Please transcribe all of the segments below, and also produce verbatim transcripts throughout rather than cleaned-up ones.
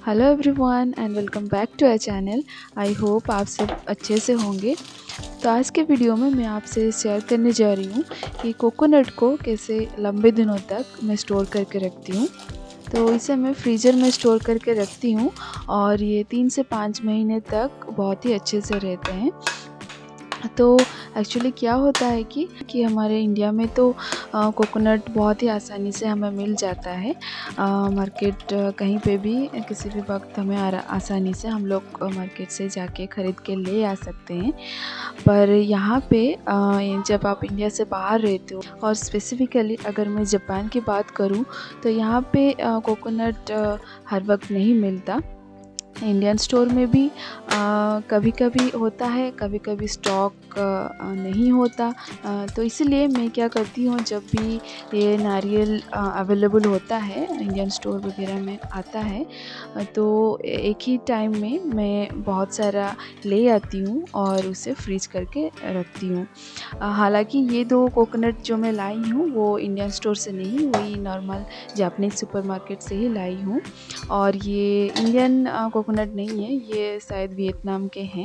Hello everyone and welcome back to our channel. I hope आप सब अच्छे से होंगे। तो आज के वीडियो में मैं आपसे शेयर करने जा रही हूँ कि कोकोनट को कैसे लंबे दिनों तक मैं स्टोर करके रखती हूँ। तो इसे मैं फ्रीज़र में स्टोर करके रखती हूँ और ये तीन से पाँच महीने तक बहुत ही अच्छे से रहते हैं। तो एक्चुअली क्या होता है कि कि हमारे इंडिया में तो आ, कोकोनट बहुत ही आसानी से हमें मिल जाता है। आ, मार्केट कहीं पे भी किसी भी वक्त हमें आसानी से हम लोग मार्केट से जाके ख़रीद के ले आ सकते हैं। पर यहाँ पे आ, जब आप इंडिया से बाहर रहते हो और स्पेसिफ़िकली अगर मैं जापान की बात करूँ तो यहाँ पे कोकोनट हर वक्त नहीं मिलता। इंडियन स्टोर में भी आ, कभी कभी होता है, कभी कभी स्टॉक आ, नहीं होता। आ, तो इसलिए मैं क्या करती हूँ, जब भी ये नारियल अवेलेबल होता है, इंडियन स्टोर वगैरह में आता है, तो एक ही टाइम में मैं बहुत सारा ले आती हूँ और उसे फ्रीज करके रखती हूँ। हालांकि ये दो कोकोनट जो मैं लाई हूँ वो इंडियन स्टोर से नहीं, वही नॉर्मल जापानीज सुपरमार्केट से ही लाई हूँ। और ये इंडियन कोकोनट नहीं है, ये शायद वियतनाम के हैं।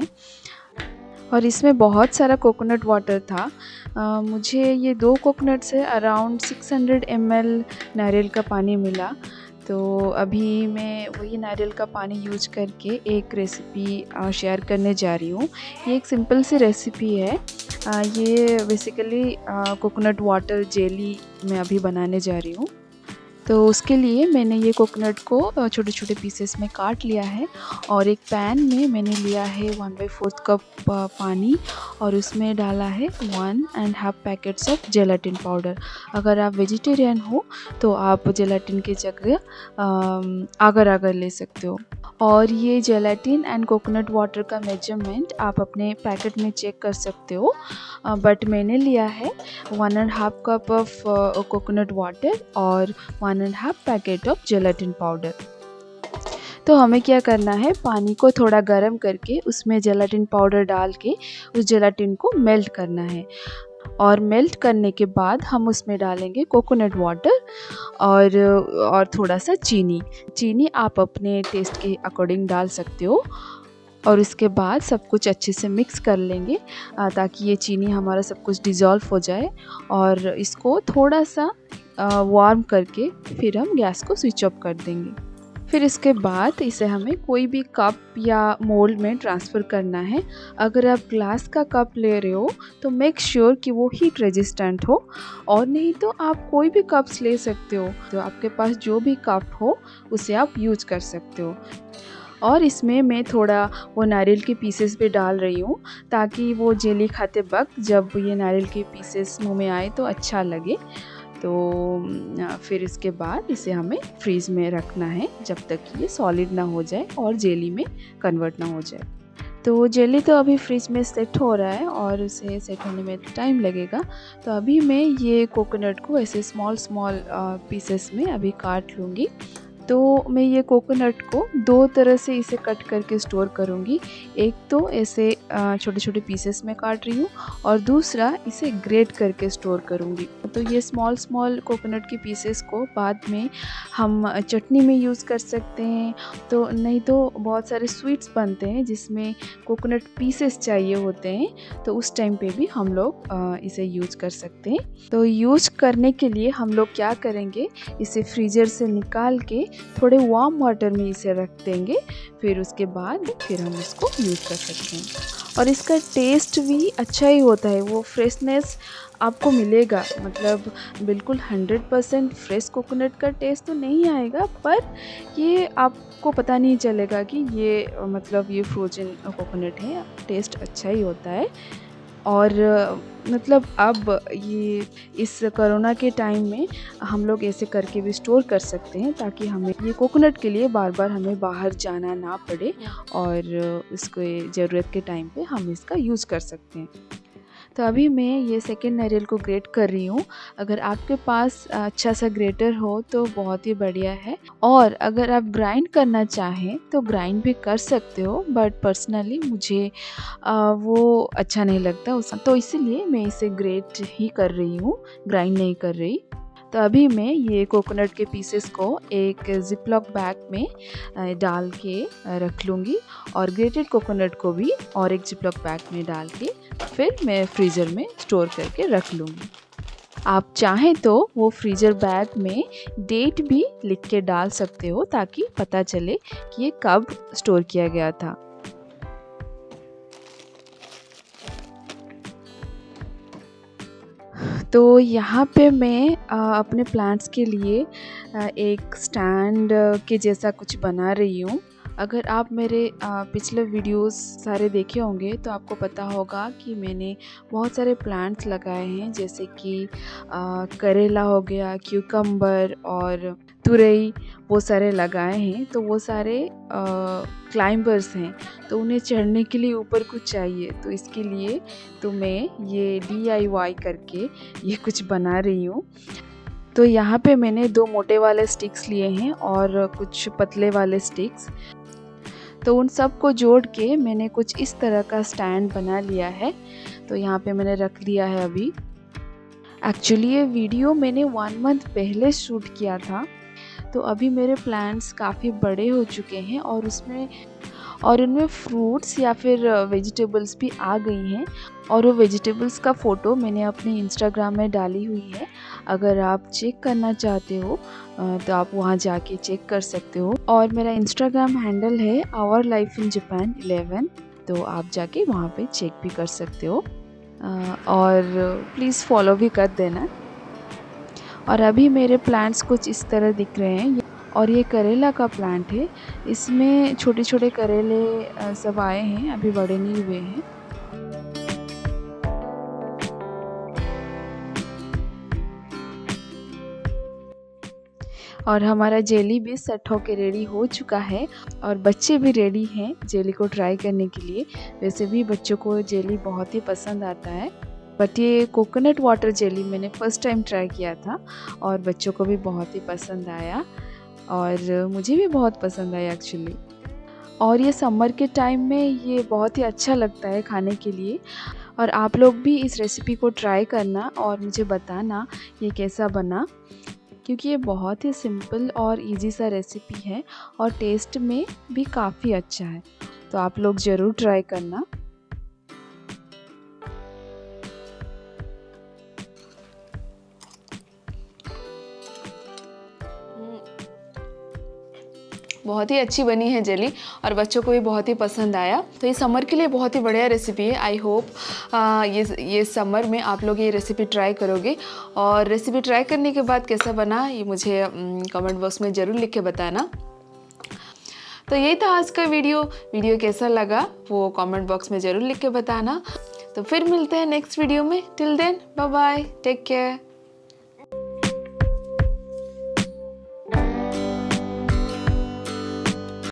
और इसमें बहुत सारा कोकोनट वाटर था। आ, मुझे ये दो कोकोनट से अराउंड छह सौ एम एल नारियल का पानी मिला। तो अभी मैं वही नारियल का पानी यूज करके एक रेसिपी शेयर करने जा रही हूँ। ये एक सिंपल सी रेसिपी है। आ, ये बेसिकली कोकोनट वाटर जेली मैं अभी बनाने जा रही हूँ। तो उसके लिए मैंने ये कोकोनट को छोटे छोटे पीसेस में काट लिया है और एक पैन में मैंने लिया है वन बाई फोर्थ कप पानी और उसमें डाला है one and half packets of gelatin powder. अगर आप वेजिटेरियन हो तो आप जेलाटिन की जगह आगर आगर ले सकते हो। और ये जेलाटिन एंड कोकोनट वाटर का मेजरमेंट आप अपने पैकेट में चेक कर सकते हो, बट मैंने लिया है one and half cup of coconut water और one and half packet of gelatin powder. तो हमें क्या करना है, पानी को थोड़ा गर्म करके उसमें जेलाटिन पाउडर डाल के उस जेलाटिन को मेल्ट करना है। और मेल्ट करने के बाद हम उसमें डालेंगे कोकोनट वाटर और और थोड़ा सा चीनी। चीनी आप अपने टेस्ट के अकॉर्डिंग डाल सकते हो। और इसके बाद सब कुछ अच्छे से मिक्स कर लेंगे ताकि ये चीनी हमारा सब कुछ डिज़ोल्व हो जाए। और इसको थोड़ा सा वार्म करके फिर हम गैस को स्विच ऑफ कर देंगे। फिर इसके बाद इसे हमें कोई भी कप या मोल्ड में ट्रांसफ़र करना है। अगर आप ग्लास का कप ले रहे हो तो मेक श्योर कि वो हीट रेजिस्टेंट हो, और नहीं तो आप कोई भी कप्स ले सकते हो। तो आपके पास जो भी कप हो उसे आप यूज कर सकते हो। और इसमें मैं थोड़ा वो नारियल के पीसेस भी डाल रही हूँ ताकि वो जेली खाते वक्त जब ये नारियल के पीसेस मुँह में आए तो अच्छा लगे। तो फिर इसके बाद इसे हमें फ्रीज़ में रखना है जब तक ये सॉलिड ना हो जाए और जेली में कन्वर्ट ना हो जाए। तो जेली तो अभी फ्रिज में सेट हो रहा है और उसे सेट होने में टाइम लगेगा। तो अभी मैं ये कोकोनट को ऐसे स्मॉल स्मॉल पीसेस में अभी काट लूँगी। तो मैं ये कोकोनट को दो तरह से इसे कट करके स्टोर करूँगी। एक तो ऐसे छोटे छोटे पीसेस में काट रही हूँ और दूसरा इसे ग्रेट करके स्टोर करूँगी। तो ये स्मॉल स्मॉल कोकोनट के पीसेस को बाद में हम चटनी में यूज़ कर सकते हैं। तो नहीं तो बहुत सारे स्वीट्स बनते हैं जिसमें कोकोनट पीसेस चाहिए होते हैं, तो उस टाइम पे भी हम लोग इसे यूज़ कर सकते हैं। तो यूज़ करने के लिए हम लोग क्या करेंगे, इसे फ्रीज़र से निकाल के थोड़े वार्म वाटर में इसे रख देंगे। फिर उसके बाद फिर हम इसको यूज़ कर सकते हैं। और इसका टेस्ट भी अच्छा ही होता है, वो फ्रेशनेस आपको मिलेगा। मतलब बिल्कुल हंड्रेड परसेंट फ्रेश कोकोनट का टेस्ट तो नहीं आएगा, पर ये आपको पता नहीं चलेगा कि ये मतलब ये फ्रोजन कोकोनट है। टेस्ट अच्छा ही होता है। और मतलब अब ये इस कोरोना के टाइम में हम लोग ऐसे करके भी स्टोर कर सकते हैं ताकि हमें ये कोकोनट के लिए बार बार हमें बाहर जाना ना पड़े और इसके ज़रूरत के टाइम पे हम इसका यूज़ कर सकते हैं। तो अभी मैं ये सेकेंड नारियल को ग्रेट कर रही हूँ। अगर आपके पास अच्छा सा ग्रेटर हो तो बहुत ही बढ़िया है, और अगर आप ग्राइंड करना चाहें तो ग्राइंड भी कर सकते हो, बट पर्सनली मुझे आ, वो अच्छा नहीं लगता उस, तो इसीलिए मैं इसे ग्रेट ही कर रही हूँ, ग्राइंड नहीं कर रही। तो अभी मैं ये कोकोनट के पीसेस को एक जिपलॉक बैग में डाल के रख लूँगी और ग्रेटेड कोकोनट को भी और एक जिपलॉक बैग में डाल के फिर मैं फ्रीज़र में स्टोर करके रख लूँगी। आप चाहें तो वो फ्रीज़र बैग में डेट भी लिख के डाल सकते हो ताकि पता चले कि ये कब स्टोर किया गया था। तो यहाँ पे मैं आ, अपने प्लांट्स के लिए आ, एक स्टैंड के जैसा कुछ बना रही हूँ। अगर आप मेरे आ, पिछले वीडियोस सारे देखे होंगे तो आपको पता होगा कि मैंने बहुत सारे प्लांट्स लगाए हैं, जैसे कि आ, करेला हो गया, क्यूकम्बर और तुरई, वो सारे लगाए हैं। तो वो सारे क्लाइंबर्स हैं, तो उन्हें चढ़ने के लिए ऊपर कुछ चाहिए, तो इसके लिए तो मैं ये डी आई वाई करके ये कुछ बना रही हूँ। तो यहाँ पे मैंने दो मोटे वाले स्टिक्स लिए हैं और कुछ पतले वाले स्टिक्स, तो उन सब को जोड़ के मैंने कुछ इस तरह का स्टैंड बना लिया है। तो यहाँ पे मैंने रख लिया है अभी। एक्चुअली ये वीडियो मैंने वन मंथ पहले शूट किया था, तो अभी मेरे प्लांट्स काफ़ी बड़े हो चुके हैं और उसमें और उनमें फ्रूट्स या फिर वेजिटेबल्स भी आ गई हैं, और वो वेजिटेबल्स का फ़ोटो मैंने अपने इंस्टाग्राम में डाली हुई है। अगर आप चेक करना चाहते हो तो आप वहाँ जाके चेक कर सकते हो, और मेरा इंस्टाग्राम हैंडल है our life in Japan eleven, तो आप जाके वहाँ पे चेक भी कर सकते हो और प्लीज़ फॉलो भी कर देना। और अभी मेरे प्लांट्स कुछ इस तरह दिख रहे हैं, और ये करेला का प्लांट है, इसमें छोटे छोटे करेले सब आए हैं, अभी बड़े नहीं हुए हैं। और हमारा जेली भी सेट होके रेडी हो चुका है, और बच्चे भी रेडी हैं जेली को ट्राई करने के लिए। वैसे भी बच्चों को जेली बहुत ही पसंद आता है, बट ये कोकोनट वाटर जेली मैंने फ़र्स्ट टाइम ट्राई किया था और बच्चों को भी बहुत ही पसंद आया, और मुझे भी बहुत पसंद आया एक्चुअली। और ये समर के टाइम में ये बहुत ही अच्छा लगता है खाने के लिए। और आप लोग भी इस रेसिपी को ट्राई करना और मुझे बताना ये कैसा बना, क्योंकि ये बहुत ही सिंपल और इजी सा रेसिपी है और टेस्ट में भी काफ़ी अच्छा है, तो आप लोग ज़रूर ट्राई करना। बहुत ही अच्छी बनी है जेली और बच्चों को भी बहुत ही पसंद आया। तो ये समर के लिए बहुत ही बढ़िया रेसिपी है। आई होप ये ये समर में आप लोग ये रेसिपी ट्राई करोगे, और रेसिपी ट्राई करने के बाद कैसा बना ये मुझे कमेंट बॉक्स में ज़रूर लिख के बताना। तो यही था आज का वीडियो। वीडियो कैसा लगा वो कमेंट बॉक्स में ज़रूर लिख के बताना। तो फिर मिलते हैं नेक्स्ट वीडियो में। Till then bye bye, take care.